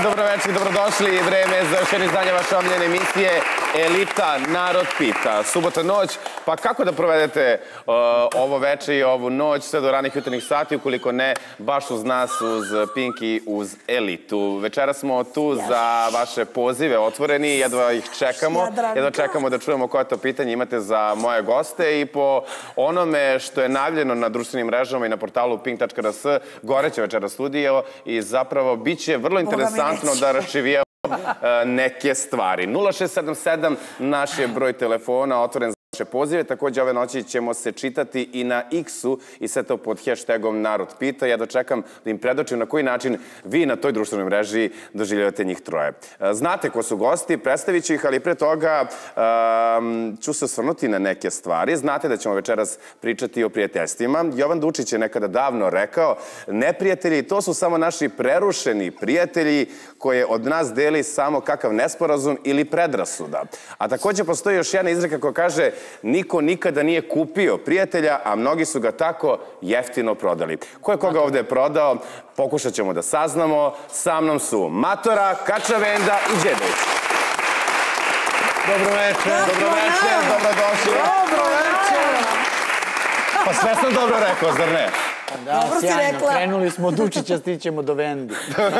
dobroveče, dobrodošli. Vreme za još jedno izdanje vaše omiljene emisije Elita, narod pita. Subota noć, pa kako da provedete ovo veče i ovu noć sve do ranih jutarnjih sati, ukoliko ne baš uz nas, uz Pink i uz Elitu. Večera smo tu za vaše pozive otvoreni, jedva ih čekamo. Jedva čekamo da čujemo koje to pitanje imate za moje goste i po onome što je najavljeno na društvenim mrežama i na portalu pink.rs, goreće večera studio i zapravo bit će vrlo interesantno da raščivijemo neke stvari. 0677 naš je broj telefona, otvoren za vaše pozive. Također ove noći ćemo se čitati i na X-u i sve to pod hashtagom Narod pita. Ja dočekam da im predočim na koji način vi na toj društvenoj mreži doživljavate njih troje. Znate ko su gosti, predstavit ću ih, ali pre toga ću se osvrnuti na neke stvari. Znate da ćemo večeras pričati o prijateljstvima. Jovan Dučić je nekada davno rekao, neprijatelji, to su samo naši prerušeni prijatelji koje od nas deli samo kakav nesporazum ili predrasuda. A također postoji još jedna izreka koja kaže niko nikada nije kupio prijatelja, a mnogi su ga tako jeftino prodali. Ko je koga ovde prodao, pokušat ćemo da saznamo. Sa mnom su Matora, Kačavenda i Đedović. Dobroveče. Dobroveče, dobrodošli. Dobroveče. Pa sve sam dobro rekao, zar ne? Da, sjajno. Krenuli smo od Dučića, stićemo do Vendi.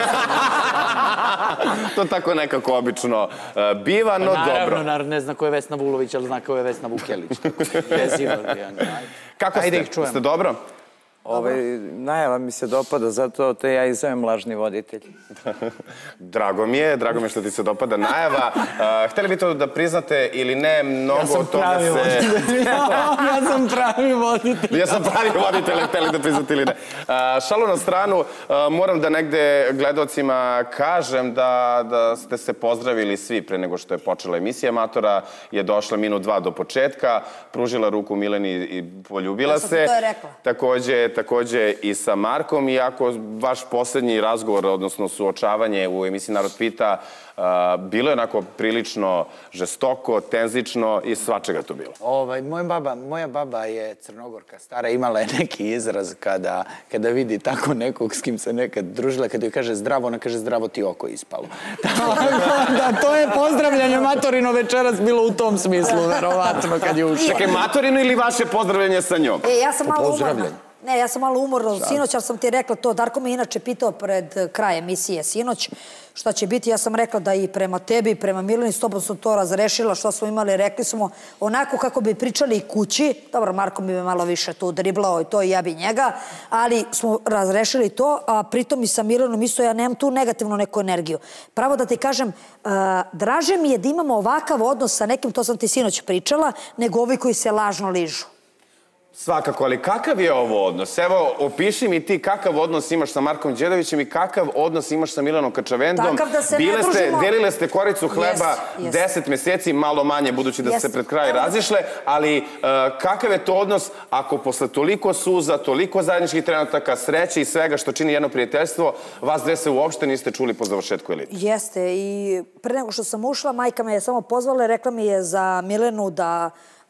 To tako nekako obično biva, no dobro. Naravno, ne zna ko je Vesna Vulović, ali zna ko je Vesna Vukelić. Kako ste? Ste dobro? Najava mi se dopada, zato te ja i zovem lažni voditelj. Drago mi je što ti se dopada najava. Hteli bi to da priznate ili ne, mnogo od toga se... Ja sam pravi voditelj. Ja sam pravi voditelj, hteli da priznate ili ne. Šalu na stranu, moram da negde gledalcima kažem da ste se pozdravili svi pre nego što je počela emisija. Matora je došla minut 2 do početka, pružila ruku Mileni i poljubila se. Ja sam to rekla. Takođe i sa Markom, iako vaš poslednji razgovor, odnosno suočavanje u emisiji Narod pita, bilo je onako prilično žestoko, tenzično i svačega tu bilo. Moja baba je Crnogorka stara, imala je neki izraz kada vidi tako nekog s kim se nekad družila, kada joj kaže zdravo, ona kaže zdravo ti oko ispalo. Da, to je pozdravljanje Matorino večeras bilo u tom smislu, verovatno, kad je ušao. Čekaj, Matorino ili vaše pozdravljanje sa njom? Ja sam malo umorna. Ne, ja sam malo umorna sinoć, ali sam ti rekla to. Darko me inače pitao pred kraj emisije sinoć šta će biti. Ja sam rekla da i prema tebi i prema Mileni s tobom sam to razrešila što smo imali. Rekli smo onako kako bi pričali i kući. Dobro, Marko bi me malo više tu driblao i to i ja bi njega. Ali smo razrešili to, a pritom i sa Milenom isto ja nemam tu negativnu neku energiju. Pravo da ti kažem, draže mi je da imamo ovakav odnos sa nekim, to sam ti sinoć pričala, nego ovi koji se lažno ližu. Svakako, ali kakav je ovo odnos? Evo, opiši mi ti kakav odnos imaš sa Markom Đedovićem i kakav odnos imaš sa Milanom Kačavendom. Takav da se ne družimo. Delile ste koricu hleba 10 meseci, malo manje, budući da ste pred kraj razišle, ali kakav je to odnos ako posle toliko suza, toliko zajedničkih trenutaka, sreće i svega što čini jedno prijateljstvo, vas dve se uopšte niste čuli po završetku Elite? Jeste, i pre nego što sam ušla, majka me je samo pozvala i rekla mi je za Milenu da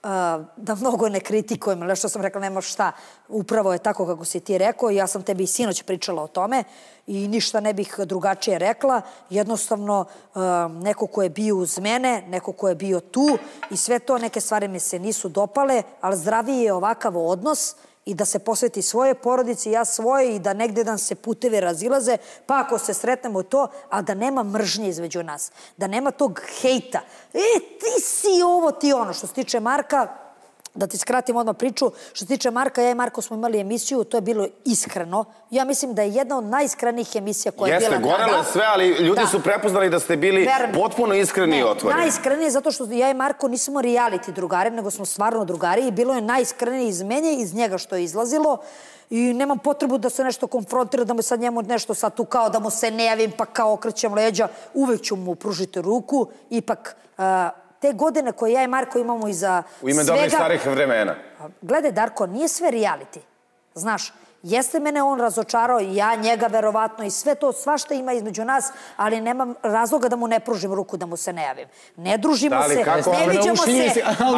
mnogo ne kritikujem, ali što sam rekla, nema šta, upravo je tako kako si ti rekao i ja sam tebi i sinoć pričala o tome i ništa ne bih drugačije rekla. Jednostavno, neko ko je bio uz mene, neko ko je bio tu i sve to, neke stvari mi se nisu dopale, ali zdraviji je ovakav odnos i da se posveti svoje porodici, ja svoje i da negde nam se putevi razilaze, pa ako se sretnemo to, a da nema mržnje između nas, da nema tog hejta. Ti si ovo, ti ono. Što se tiče Marka, da ti skratim odmah priču, što se tiče Marka, ja i Marko smo imali emisiju, to je bilo iskreno. Ja mislim da je jedna od najiskrenijih emisija koja je bila tada. Jeste, gorele sve, ali ljudi su prepoznali da ste bili potpuno iskreni i otvoreni. Najiskrenije zato što ja i Marko nismo reality drugari, nego smo stvarno drugari i bilo je najiskrenije iz mene, iz njega što je izlazilo. I nemam potrebu da se nešto konfrontira, da mu sad njemu nešto sad tu kao da mu se ne javim, pa kao okrećem leđa. Uvek ću mu pružiti ruku. Ipak, te godine koje ja i Marko imamo iza svega... U ime dobrih starih vremena. Gledaj, Darko, nije sve reality. Znaš, Jeste mene on razočarao, ja njega verovatno i sve to, svašta ima između nas, ali nemam razloga da mu ne pružim ruku, da mu se ne javim. Ne družimo se, ne viđamo se.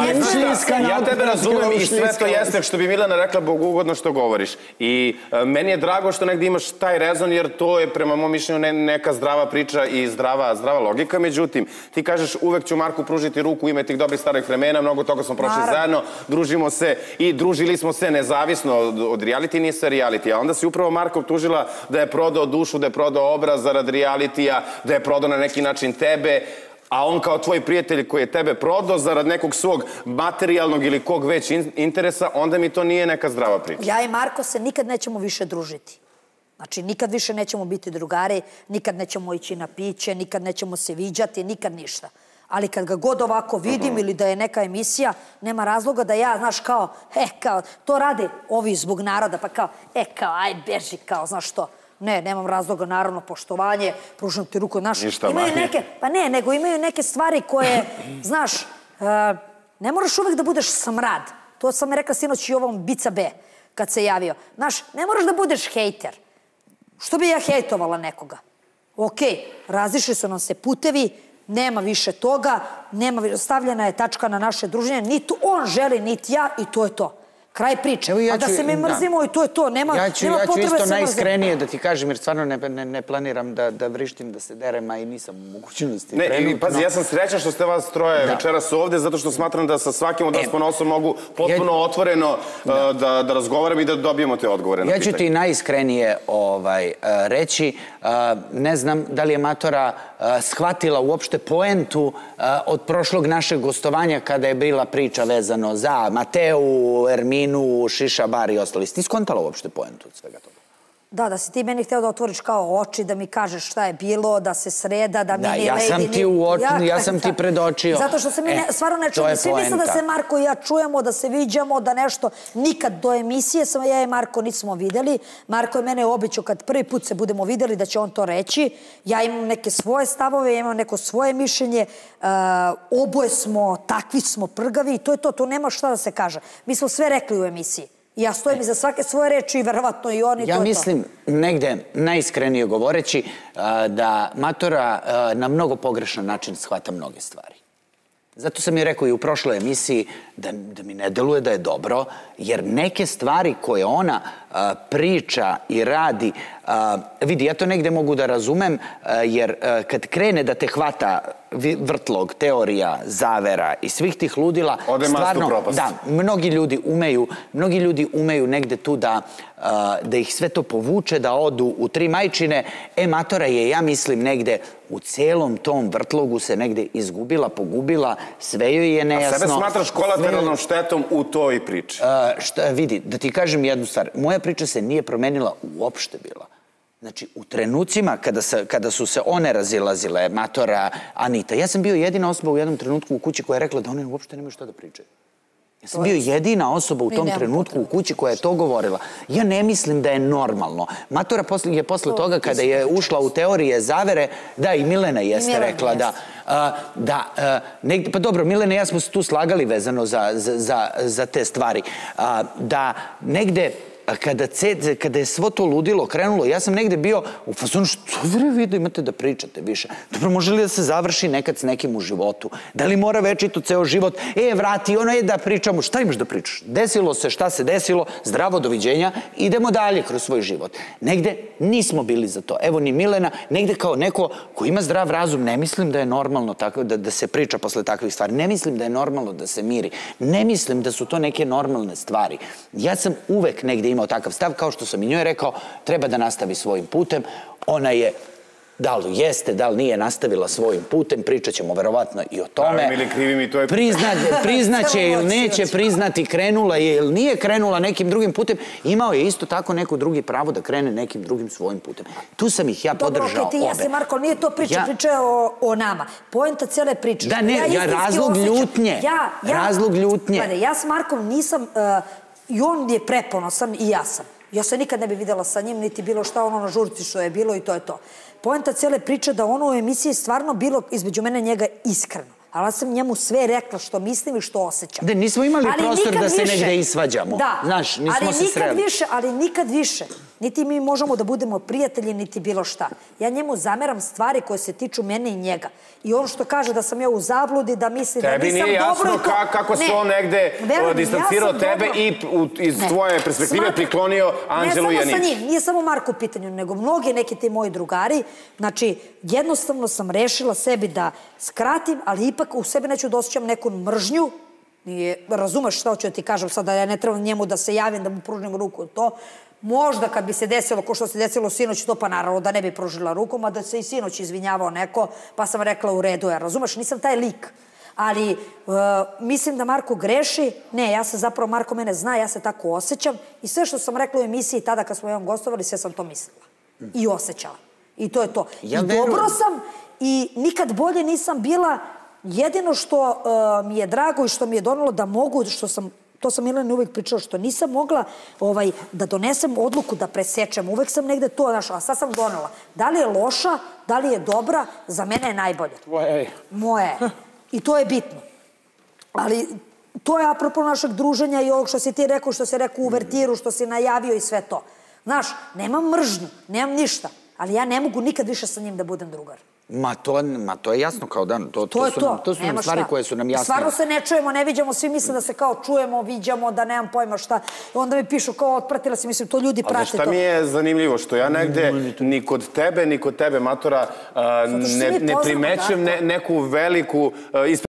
Ja tebe razumem i sve to jeste što bi Milena rekla bogugodno što govoriš. I meni je drago što negdje imaš taj rezon, jer to je prema mom mišljenju neka zdrava priča i zdrava logika. Međutim, ti kažeš uvek ću Marku pružiti ruku u ime tih dobrih starih vremena, mnogo toga smo prošli zajedno, družimo se i družili smo se nezavisno od reality, nije sve reality. A onda si upravo Marko optužila da je prodao dušu, da je prodao obraz zarad realitija, da je prodao na neki način tebe, a on kao tvoj prijatelj koji je tebe prodao zarad nekog svog materijalnog ili kog već interesa, onda mi to nije neka zdrava priča. Ja i Marko se nikad nećemo više družiti. Znači, nikad više nećemo biti drugari, nikad nećemo ići na piće, nikad nećemo se viđati, nikad ništa. Ali kad ga god ovako vidim ili da je neka emisija, nema razloga da ja, znaš, kao, to rade ovi zbog naroda, pa kao, aj, beži, kao, znaš što. Ne, nemam razloga, naravno, poštovanje, pružam ti ruku, znaš, imaju neke, pa ne, nego imaju neke stvari koje, znaš, ne moraš uvek da budeš smrad. To sam rekla sinoć i ovom Bica B, kad se javio. Znaš, ne moraš da budeš hejter. Što bi ja hejtovala nekoga? Okej, razišli su nam se putevi, nema više toga, stavljena je tačka na naše druženje, niti on želi, niti ja, i to je to. Kraj priče. A da se mi mrzimo i to je to. Nema potrebe se mrzimo. Ja ću isto najiskrenije da ti kažem, jer stvarno ne planiram da vrištim, da se derem, a i nisam u mogućnosti. Ne, pazi, ja sam srećan što ste vas troje večeras ovde, zato što smatram da sa svakim od vas ponosom mogu potpuno otvoreno da razgovaram i da dobijemo te odgovore na pitanje. Ja ću ti najiskrenije reći, ne znam da li je Matora shvatila uopšte poentu od prošlog našeg gostovanja kada je bila priča vezano za Mateu, Erminu, Šiša Bar i ostali. Ti skontala uopšte poentu od svega toga? Da si ti meni hteo da otvoriš kao oči, da mi kažeš šta je bilo, da se sreda, da mi ni lady... Ja sam ti predočio. Zato što se mi stvarno ne čujemo. Svi misle da se Marko i ja čujemo, da se viđamo, da nešto... Nikad do emisije ja i Marko nismo videli. Marko je mene obećao kad prvi put se budemo videli da će on to reći. Ja imam neke svoje stavove, ja imam neko svoje mišljenje. Oboje smo, takvi smo prgavi i to je to. Tu nema šta da se kaže. Mi smo sve rekli u emisiji. Ja stojim iza svake svoje reči i verovatno i oni to je to. Ja mislim, negde, najiskrenije govoreći, da Matora na mnogo pogrešan način shvata mnoge stvari. Zato sam i rekao i u prošloj emisiji da mi ne deluje da je dobro, jer neke stvari koje ona priča i radi, vidi, ja to negde mogu da razumem, jer kad krene da te hvata vrtlog, teorija, zavera i svih tih ludila, stvarno, da, mnogi ljudi umeju negde tu da ih sve to povuče, da odu u tri majčine. Matora je, ja mislim, negde u celom tom vrtlogu se negde izgubila, pogubila, sve joj je nejasno. A sebe smatraš kolateralnom štetom u toj priči? Vidi, da ti kažem jednu stvar, moja priča se nije promenila uopšte bila. Znači, u trenucima kada su se one razilazile, Matora, Anita, ja sam bio jedina osoba u jednom trenutku u kući koja je rekla da one uopšte nemaju šta da pričaju. Ja sam bio jedina osoba u tom trenutku u kući koja je to govorila. Ja ne mislim da je normalno. Matora je posle toga kada je ušla u teorije zavere, da, i Milena jeste rekla pa dobro, Milena i ja smo se tu slagali vezano za te stvari. Da negde kada je svo to ludilo krenulo, ja sam negde bio u fazonu, što vi da imate da pričate više? Dobro, može li da se završi nekad s nekim u životu? Da li mora večito ceo život? Vrati, ono je da pričamo. Šta imaš da pričaš? Desilo se, šta se desilo? Zdravo, doviđenja. Idemo dalje kroz svoj život. Negde nismo bili za to. Evo ni Milena, negde kao neko ko ima zdrav razum, ne mislim da je normalno da se priča posle takvih stvari. Ne mislim da je normalno da se miri. Ne mislim da su to neke normalne stvari. Ja sam uvek negde imao takav stav, kao što sam i njoj rekao, treba da nastavi svojim putem. Ona je, da li jeste, da li nije nastavila svojim putem, pričat ćemo verovatno i o tome. Priznaće ili neće priznati, krenula je ili nije krenula nekim drugim putem, imao je isto tako neko drugi pravo da krene nekim drugim svojim putem. Tu sam ih ja podržao obe. Dobro, ti jesi, Marko, nije to priča o nama. Poenta cijele priče. Da, ne, razlog ljutnje. Razlog ljutnje. Ja s Markom nisam... I on je preponosan i ja sam. Ja se nikad ne bi videla sa njim, niti bilo šta ono na žurci što je bilo i to je to. Poenta cijele priče da ono u emisiji stvarno bilo između mene i njega iskreno. ali sam njemu sve rekla što mislim i što osjećam. Da, nismo imali prostor da se negde isvađamo. Da, znaš, nismo se sreli. Ali nikad više. Niti mi možemo da budemo prijatelji, niti bilo šta. Ja njemu zameram stvari koje se tiču mene i njega. I on što kaže da sam ja u zabludi, da misli da nisam dobro... Tebi nije jasno kako se on negde distancirao tebe i iz tvoje perspektive priklonio Anđelu Janić. Ne samo sa njim, nije samo Marko u pitanju, nego mnogi neki ti moji drugari. Znači, jednostavno sam rešila sebi da skratim, ali ipak u sebi neću da osjećam neku mržnju. Razumeš šta hoću da ti kažem sada, ja ne trebam njemu da se javim, da mu pružim ruku to. Možda kad bi se desilo, ko što se desilo sinoć, to pa naravno da ne bi pružila rukom, a da se i sinoć izvinjavao neko, pa sam rekla u redu, ja razumeš, nisam taj lik. Ali mislim da Marko greši. Ne, ja se zapravo, Marko mene zna, ja se tako osjećam i sve što sam rekla u emisiji tada kad smo vam gostovali, sve sam to mislila i osjećala. I to je to. I dobro sam i nikad bolje nisam bila. Jedino što mi je drago i što mi je donalo da mogu, što sam, to sam Milena uvijek pričala, što nisam mogla da donesem odluku da presečem. Uvijek sam negde to našla, a sad sam donela. Da li je loša, da li je dobra, za mene je najbolje. Tvoje. Moje. I to je bitno. Ali to je apropo našeg druženja i ovog što si ti rekao, što si rekao u uvertiru, što si najavio i sve to. Znaš, nemam mržnju, nemam ništa, ali ja ne mogu nikad više sa njim da budem drugar. Ma to je jasno kao dan. To su nam stvari koje su nam jasne. Stvarno se ne čujemo, ne viđamo, svi misle da se kao čujemo, viđamo, da nemam pojma šta. Onda mi pišu kao otpratila si, mislim, to ljudi prate to. Ali šta mi je zanimljivo, što ja negde ni kod tebe, Matora, ne primećujem neku veliku